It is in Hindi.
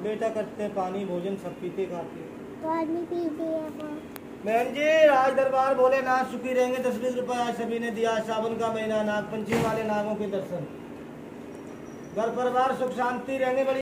बेटा करते हैं पानी भोजन सब पीते खाते। पानी पीते हैं वो। बहन जी आज दरबार भोलेनाथ सुखी रहेंगे। 10-20 रुपए आज सभी ने दिया। सावन का महीना नाग पंचमी वाले नागों के दर्शन। घर परिवार सुख शांति रहेंगे।